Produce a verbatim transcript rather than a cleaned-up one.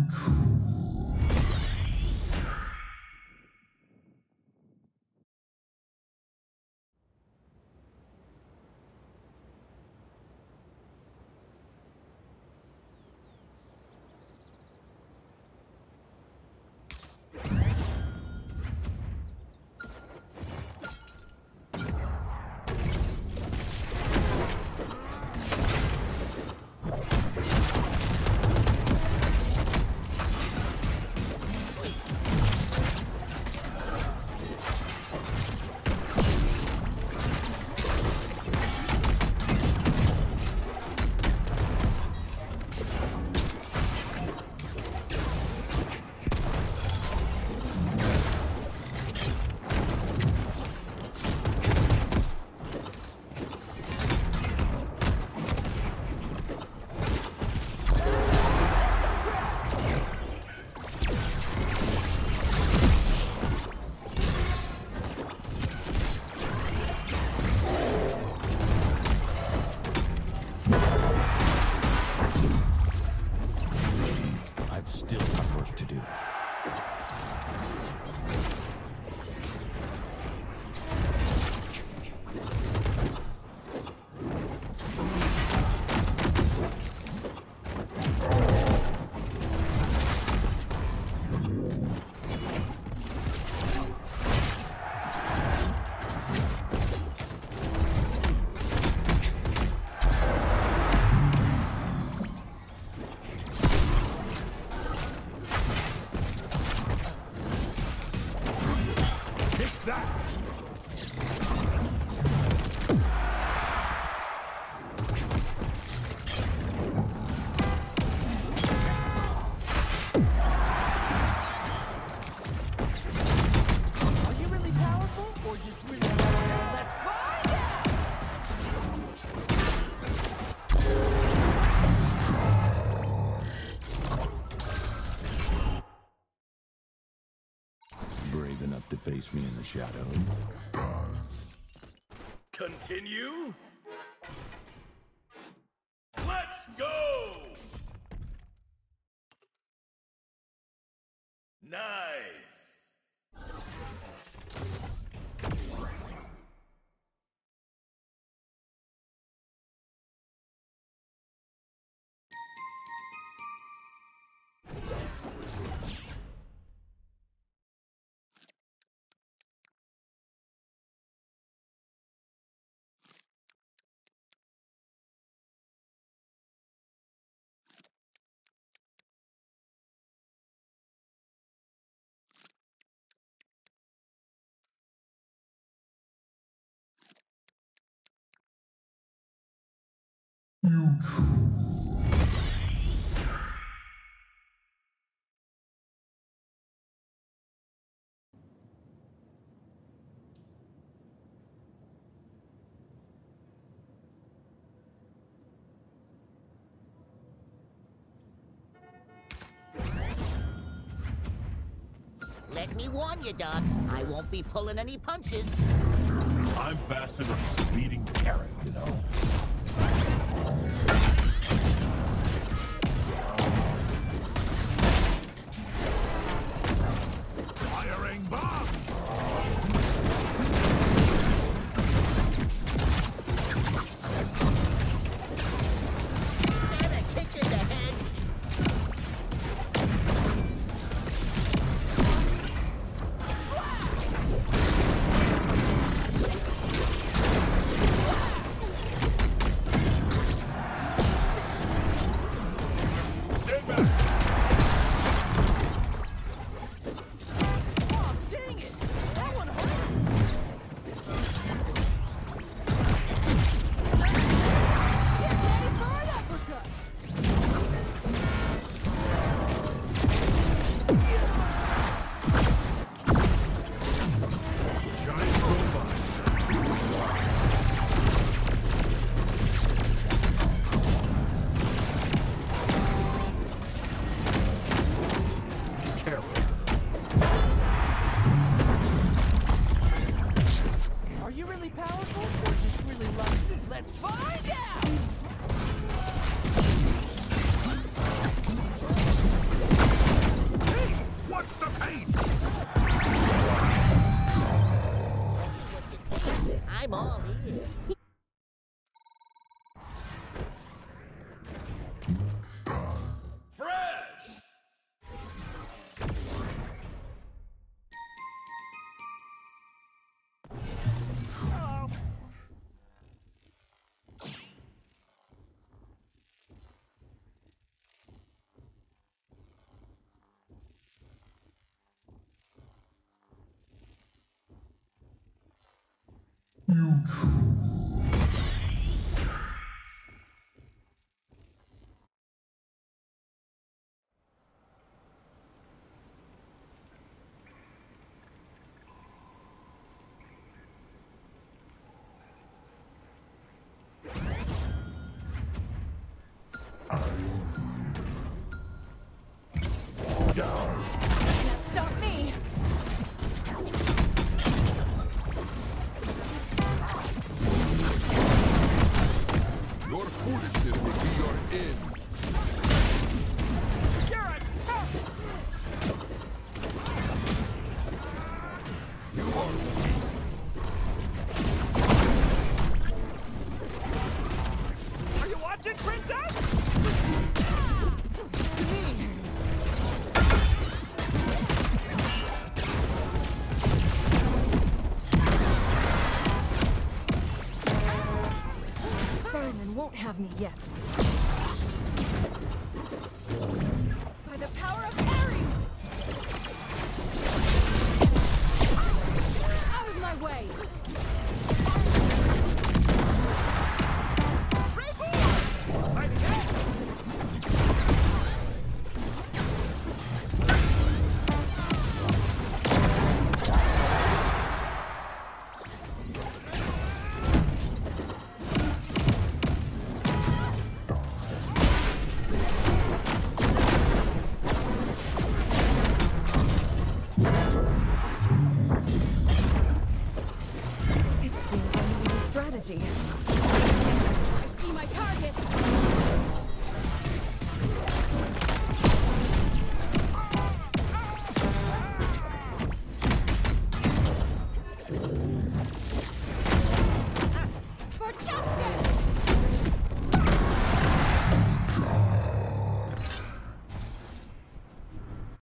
To face me in the shadow. Continue? Let's go! Nice! Let me warn you, Doc. I won't be pulling any punches. I'm faster than a speeding carrot, you know? Firing bombs! And a kick in the head. Can't stop me! Your foolishness will be your end. You're a tough! You are Are you watching, Princess? To me! Ferdinand won't have me yet. By the power of Ares! Out of my way! Right again! It seems I need a strategy. I see my target!